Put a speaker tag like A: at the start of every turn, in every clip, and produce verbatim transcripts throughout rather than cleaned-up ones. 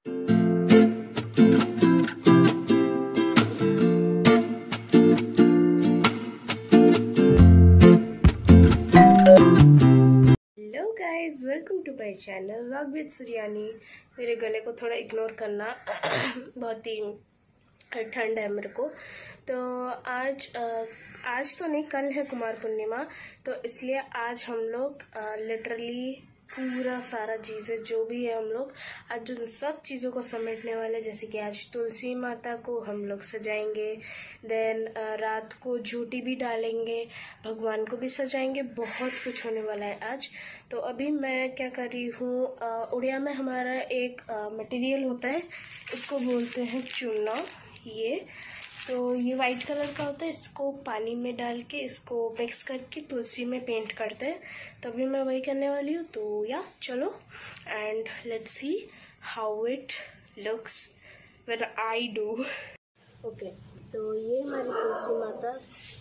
A: Welcome to my channel vlog with Suriyani. मेरे गले को थोड़ा इग्नोर करना बहुत ही ठंड है मेरे को। तो आज आज तो नहीं, कल है कुमार पूर्णिमा, तो इसलिए आज हम लोग लिटरली पूरा सारा चीज़ें जो भी है हम लोग आज उन सब चीज़ों को समेटने वाले। जैसे कि आज तुलसी माता को हम लोग सजाएंगे, देन रात को झूठी भी डालेंगे, भगवान को भी सजाएंगे, बहुत कुछ होने वाला है आज। तो अभी मैं क्या कर रही हूँ, उड़िया में हमारा एक मटेरियल होता है, इसको बोलते हैं चूना। ये तो ये वाइट कलर का होता है, इसको पानी में डाल के इसको मिक्स करके तुलसी में पेंट करते हैं। तभी मैं वही करने वाली हूँ। तो या चलो and let's see how it looks when I do. Okay, तो ये हमारी तुलसी माता।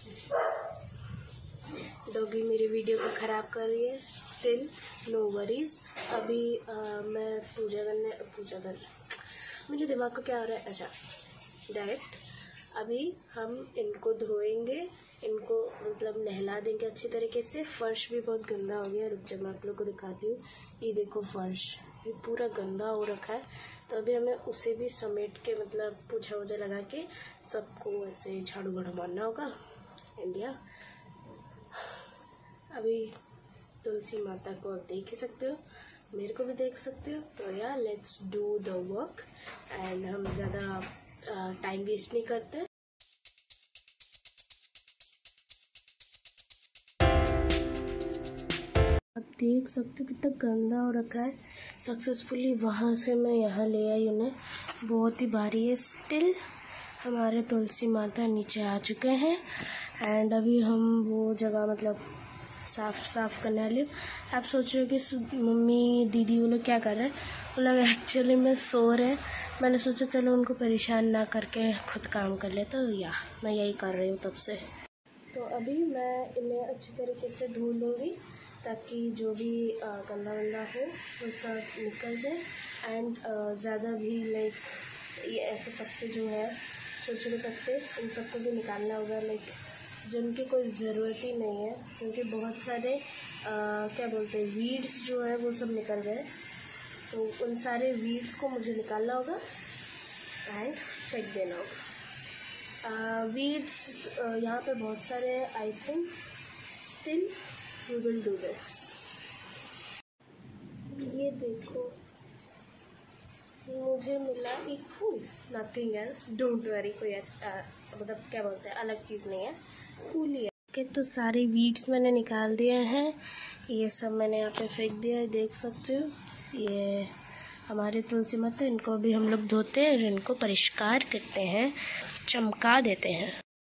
A: डॉगी मेरी वीडियो को ख़राब कर रही है, स्टिल नो वरीज। अभी आ, मैं पूजा करने पूजा करने मेरे दिमाग को क्या हो रहा है, अच्छा डायरेक्ट अभी हम इनको धोएंगे, इनको मतलब नहला देंगे अच्छी तरीके से। फर्श भी बहुत गंदा हो गया, रुक जा मैं आप लोग को दिखाती हूँ। ये देखो फर्श ये पूरा गंदा हो रखा है, तो अभी हमें उसे भी समेट के मतलब पोछा वोछा लगा के सबको ऐसे झाड़ू बड़ा मारना होगा। इंडिया अभी तुलसी माता को आप देख ही सकते हो, मेरे को भी देख सकते हो। तो yeah let's do the work and हम ज़्यादा टाइम वेस्ट नहीं करते। आप देख सकते हो कितना गंदा हो रखा है। सक्सेसफुली वहाँ से मैं यहाँ ले आई उन्हें, बहुत ही भारी है। स्टिल हमारे तुलसी माता नीचे आ चुके हैं एंड अभी हम वो जगह मतलब साफ साफ करने वाली हूँ। आप सोच रहे हो कि मम्मी दीदी वो लोग क्या कर रहे हैं, वो लोग एक्चुअली में सो रहे हैं। मैंने सोचा चलो उनको परेशान ना करके खुद काम कर ले, तो या मैं यही कर रही हूँ तब से। तो अभी मैं इन्हें अच्छी तरीके से धो लूँगी ताकि जो भी गंदा वंदा हो वो सब निकल जाए। एंड ज़्यादा भी लाइक ये ऐसे पत्ते जो है छोटे छोटे पत्ते, इन सबको भी निकालना होगा, लाइक जिनकी कोई ज़रूरत ही नहीं है, क्योंकि बहुत सारे आ, क्या बोलते हैं वीड्स जो है वो सब निकल गए। तो उन सारे वीड्स को मुझे निकालना होगा एंड फेंक देना होगा। वीड्स यहाँ पे बहुत सारे हैं, I think still we will do this. ये देखो मुझे मिला एक फूल, नथिंग एल्स, डोंट वरी, कोई अच्छा मतलब क्या बोलते हैं अलग चीज़ नहीं है, फूल ही है। ओके, तो सारे वीड्स मैंने निकाल दिए हैं, ये सब मैंने यहाँ पे फेंक दिया है, देख सकते हो। ये हमारे तुलसी माता, इनको भी हम लोग धोते हैं और इनको परिष्कार करते हैं, चमका देते हैं।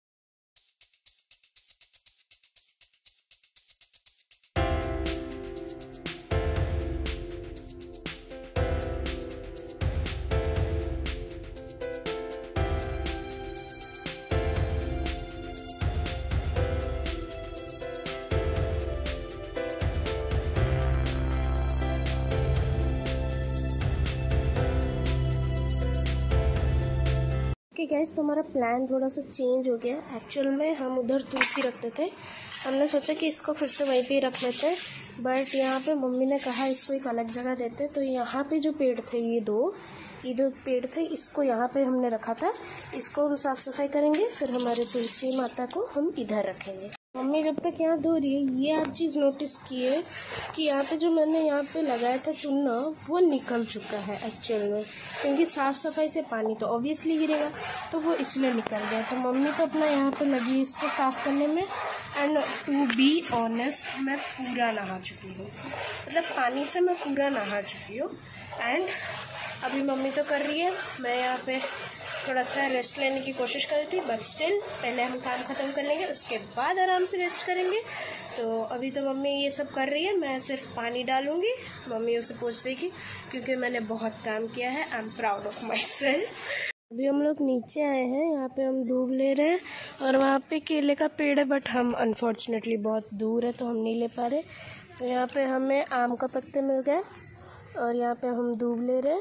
A: ओके गाइस, तो हमारा प्लान थोड़ा सा चेंज हो गया। एक्चुअल में हम उधर तुलसी रखते थे, हमने सोचा कि इसको फिर से वहीं पे ही रख लेते हैं, बट यहाँ पे मम्मी ने कहा इसको एक अलग जगह देते। तो यहाँ पे जो पेड़ थे, ये दो ये दो पेड़ थे, इसको यहाँ पे हमने रखा था। इसको हम साफ़ सफाई करेंगे, फिर हमारे तुलसी माता को हम इधर रखेंगे। मम्मी जब तक यहाँ धो रही है, ये आप चीज़ नोटिस किए कि यहाँ पे जो मैंने यहाँ पे लगाया था चूना, वो निकल चुका है एक्चुअल में, क्योंकि साफ़ सफाई से पानी तो ऑब्वियसली गिरेगा, तो वो इसलिए निकल गया। तो मम्मी तो अपना यहाँ पे लगी इसको साफ़ करने में। एंड टू बी ऑनेस्ट, मैं पूरा नहा चुकी हूँ, मतलब पानी से मैं पूरा नहा चुकी हूँ। एंड अभी मम्मी तो कर रही है, मैं यहाँ पे थोड़ा सा रेस्ट लेने की कोशिश कर रही थी, बट स्टिल पहले हम काम ख़त्म कर लेंगे, उसके बाद आराम से रेस्ट करेंगे। तो अभी तो मम्मी ये सब कर रही है, मैं सिर्फ पानी डालूँगी, मम्मी उसे पोंछ देगी, क्योंकि मैंने बहुत काम किया है। I am proud of my self. अभी हम लोग नीचे आए हैं, यहाँ पे हम दूब ले रहे हैं, और वहाँ पे केले का पेड़ है, बट हम अनफॉर्चुनेटली बहुत दूर है तो हम नहीं ले पा रहे। तो यहाँ पे हमें आम का पत्ते मिल गए और यहाँ पे हम दूब ले रहे हैं।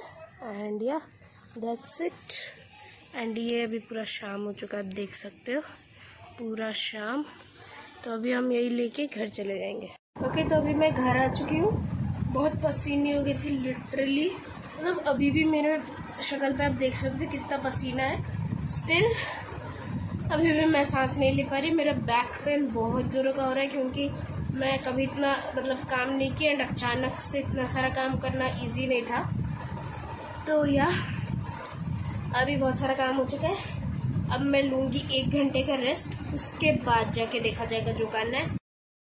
A: And yeah that's it. And ये अभी पूरा शाम हो चुका है, आप देख सकते हो पूरा शाम। तो अभी हम यही लेके घर चले जाएंगे। ओके, तो अभी मैं घर आ चुकी हूँ। बहुत पसीनी हो गई थी लिटरली, मतलब अभी भी मेरे शक्ल पे आप देख सकते हो कितना पसीना है। स्टिल अभी भी मैं सांस नहीं ले पा रही। मेरा बैक पेन बहुत ज़ोरों का हो रहा है क्योंकि मैं कभी इतना मतलब काम नहीं किया एंड अचानक से इतना सारा काम करना इजी नहीं था। तो या अभी बहुत सारा काम हो चुका है। अब मैं लूँगी एक घंटे का रेस्ट, उसके बाद जाके देखा जाएगा जो करना है।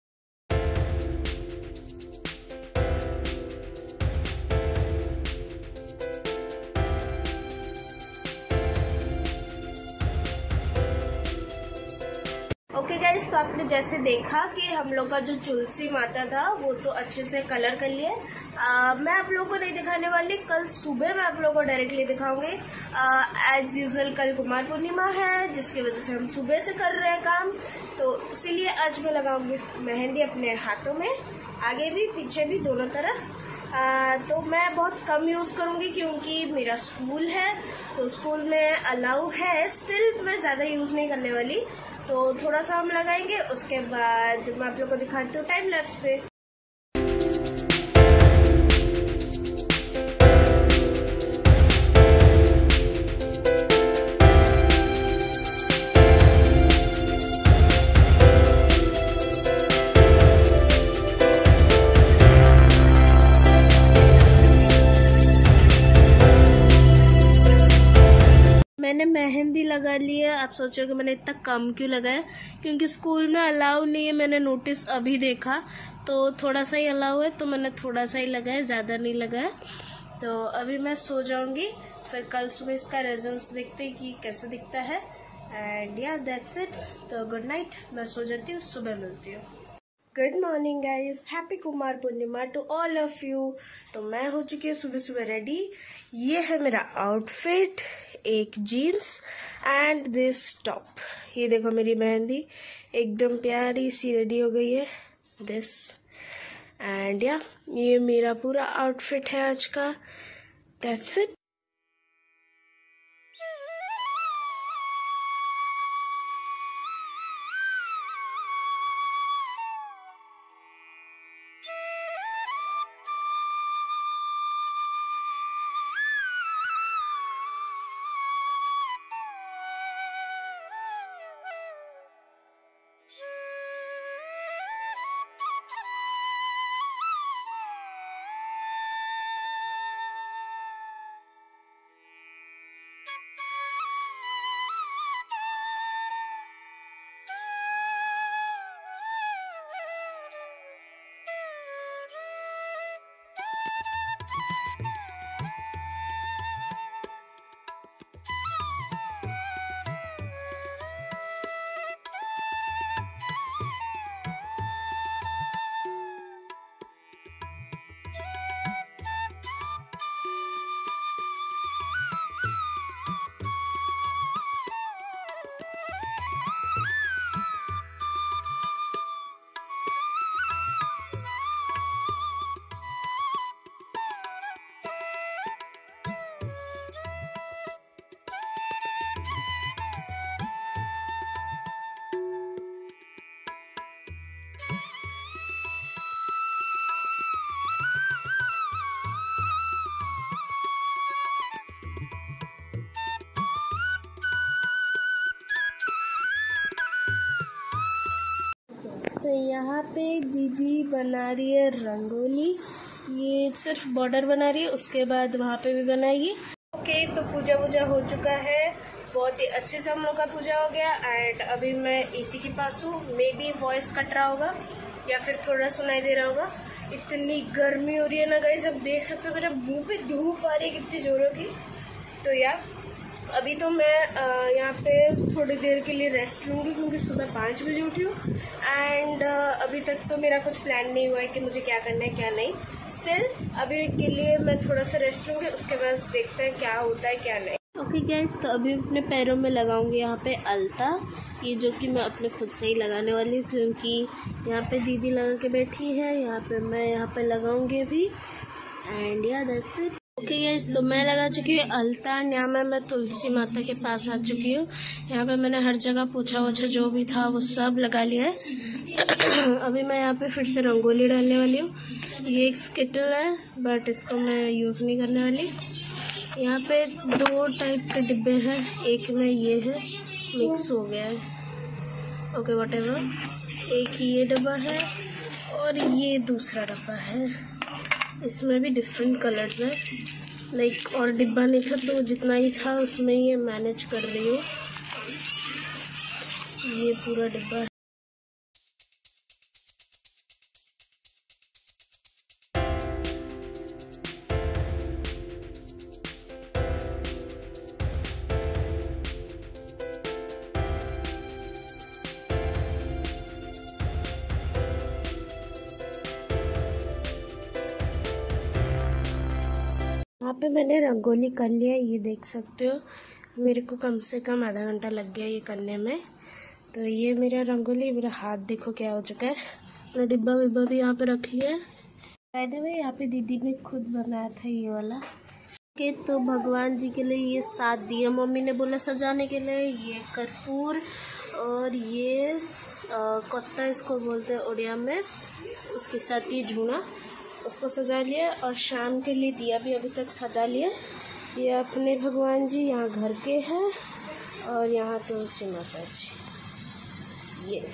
A: ओके गाइस, तो आपने जैसे देखा कि हम लोग का जो तुलसी माता था वो तो अच्छे से कलर कर लिए। मैं आप लोगों को नहीं दिखाने वाली, कल सुबह मैं आप लोगों को डायरेक्टली दिखाऊंगी। एज यूजुअल कल कुमार पूर्णिमा है जिसकी वजह से हम सुबह से कर रहे हैं काम, तो इसीलिए आज मैं लगाऊंगी मेहंदी अपने हाथों में, आगे भी पीछे भी दोनों तरफ। आ, तो मैं बहुत कम यूज़ करूँगी क्योंकि मेरा स्कूल है तो स्कूल में अलाउ है, स्टिल मैं ज़्यादा यूज़ नहीं करने वाली। तो थोड़ा सा हम लगाएंगे, उसके बाद मैं आप लोग को दिखाती हूँ टाइम लैप्स पे। मैंने मेहंदी लगा ली है। आप सोचोगे मैंने इतना कम क्यों लगाया, क्योंकि स्कूल में अलाउ नहीं है। मैंने नोटिस अभी देखा तो थोड़ा सा ही अलाउ है, तो मैंने थोड़ा सा ही लगाया, ज़्यादा नहीं लगाया। तो अभी मैं सो जाऊंगी, फिर कल सुबह इसका रिजल्ट्स देखते हैं कि कैसे दिखता है। And yeah that's it. तो गुड नाइट, मैं सो जाती हूँ, सुबह मिलती हूँ। Good morning guys, happy Kumar Purnima to all of you. तो मैं हो चुकी हूँ सुबह सुबह रेडी। ये है मेरा आउटफिट, एक जीन्स एंड दिस टॉप। ये देखो मेरी मेहंदी एकदम प्यारी सी रेडी हो गई है, दिस। एंड या ये मेरा पूरा आउटफिट है आज का, दैट्स इट। तो यहाँ पे दीदी बना रही है रंगोली। ये सिर्फ बॉर्डर बना रही है, उसके बाद वहाँ पे भी बनाएगी। ओके, तो पूजा वूजा हो चुका है, बहुत ही अच्छे से हम लोग का पूजा हो गया। एंड अभी मैं एसी के पास हूँ, मे बी वॉइस कट रहा होगा या फिर थोड़ा सुनाई दे रहा होगा। इतनी गर्मी हो रही है ना गाइस, अब देख सकते हो मेरे मुंह पे धूप आ रही है कितनी जोरों की। तो यार अभी तो मैं यहाँ पे थोड़ी देर के लिए रेस्ट लूँगी क्योंकि सुबह पाँच बजे उठी हूँ। एंड अभी तक तो मेरा कुछ प्लान नहीं हुआ है कि मुझे क्या करना है क्या नहीं। स्टिल अभी के लिए मैं थोड़ा सा रेस्ट लूँगी, उसके बाद देखते हैं क्या होता है क्या नहीं। ओके गाइस, तो अभी अपने पैरों में लगाऊंगी यहाँ पे अलता, ये जो कि मैं अपने खुद से ही लगाने वाली हूँ क्योंकि यहाँ पे दीदी लगा के बैठी है, यहाँ पे मैं यहाँ पे लगाऊंगी अभी। And yeah that's it. Okay guys, तो मैं लगा चुकी हूँ अलता। यहाँ में मैं तुलसी माता के पास आ चुकी हूँ। यहाँ पे मैंने हर जगह पोछा वोछा जो भी था वो सब लगा लिया है। अभी मैं यहाँ पे फिर से रंगोली डालने वाली हूँ। ये एक स्किटल है बट इसको मैं यूज़ नहीं करने वाली। यहाँ पे दो टाइप के डिब्बे हैं, एक में ये है, मिक्स हो गया है, ओके वट एवर। एक ये डब्बा है और ये दूसरा डब्बा है, इसमें भी डिफरेंट कलर्स है लाइक। और डिब्बा नहीं था तो जितना ही था उसमें ये मैनेज कर रही हूँ। ये पूरा डिब्बा है। यहाँ पे मैंने रंगोली कर लिया, ये देख सकते हो। मेरे को कम से कम आधा घंटा लग गया ये करने में। तो ये मेरा रंगोली, मेरा हाथ देखो क्या हो चुका है। मैंने डिब्बा विब्बा भी यहाँ पे रख लिया है। बाय द वे यहाँ पे दीदी ने खुद बनाया था ये वाला। के तो भगवान जी के लिए ये सात दिए मम्मी ने बोला सजाने के लिए। ये कर्पूर और ये कोत्ता इसको बोलते हैं उड़िया में, उसके साथ ये झूना, उसको सजा लिया। और शाम के लिए दिया भी अभी तक सजा लिया। ये अपने भगवान जी यहाँ घर के हैं और यहाँ तुलसी माता जी। ये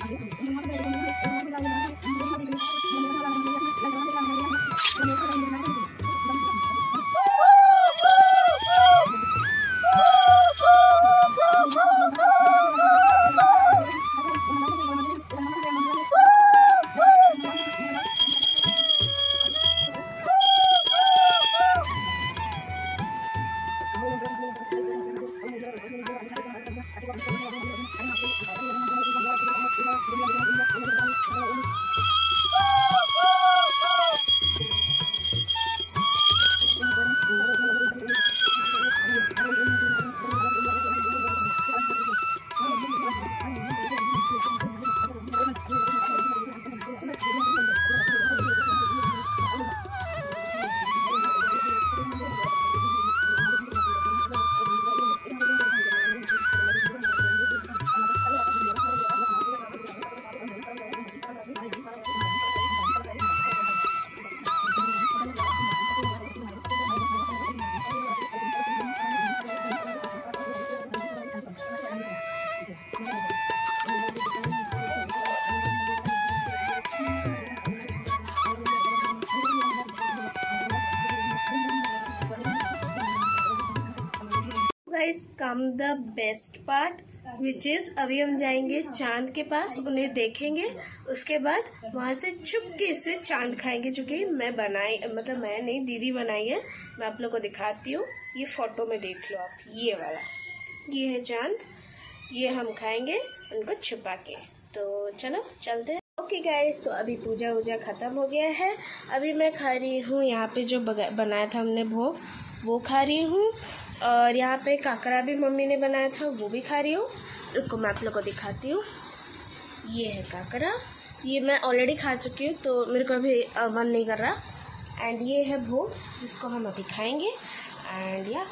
A: guys come the best part which is अभी हम जाएंगे चांद के पास, उन्हें देखेंगे, उसके बाद वहां से चुपके से चांद खाएंगे, जो कि मैं बनाई मतलब मैं नहीं दीदी बनाई है। मैं आप लोग को दिखाती हूँ, ये फोटो में देख लो आप, ये वाला ये है चांद, ये हम खाएंगे उनको छुपा के। तो चलो चलते हैं। ओके गाइस, तो अभी पूजा वूजा खत्म हो गया है। अभी मैं खा रही हूँ यहाँ पे जो बनाया था हमने भोग, वो खा रही हूँ, और यहाँ पे काकरा भी मम्मी ने बनाया था, वो भी खा रही हूँ। रुको मैं आप लोग को दिखाती हूँ। ये है काकरा, ये मैं ऑलरेडी खा चुकी हूँ तो मेरे को अभी मन नहीं कर रहा। एंड ये है भोग जिसको हम अभी खाएंगे। एंड या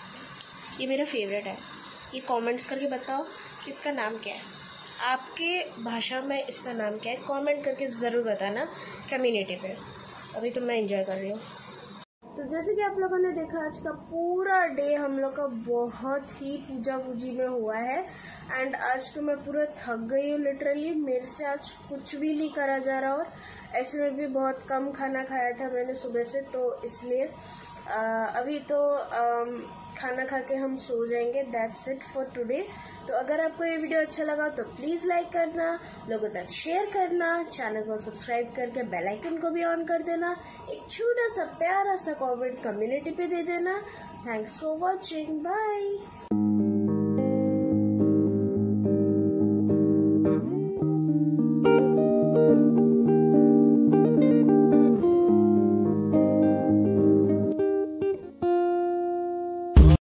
A: ये मेरा फेवरेट है। ये कमेंट्स करके बताओ इसका नाम क्या है, आपके भाषा में इसका नाम क्या है, कमेंट करके ज़रूर बताना कम्युनिटी पे। अभी तो मैं एंजॉय कर रही हूँ। तो जैसे कि आप लोगों ने देखा, आज का पूरा डे हम लोग का बहुत ही पूजा पूजी में हुआ है। एंड आज तो मैं पूरा थक गई हूँ लिटरली, मेरे से आज कुछ भी नहीं करा जा रहा, और ऐसे में भी बहुत कम खाना खाया था मैंने सुबह से, तो इसलिए आ, अभी तो आ, खाना खा के हम सो जाएंगे। That's it for today. तो अगर आपको ये वीडियो अच्छा लगा तो प्लीज़ लाइक करना, लोगों तक शेयर करना, चैनल को सब्सक्राइब करके बेल आइकन को भी ऑन कर देना, एक छोटा सा प्यारा सा कमेंट कम्युनिटी पे दे देना। Thanks for watching, bye.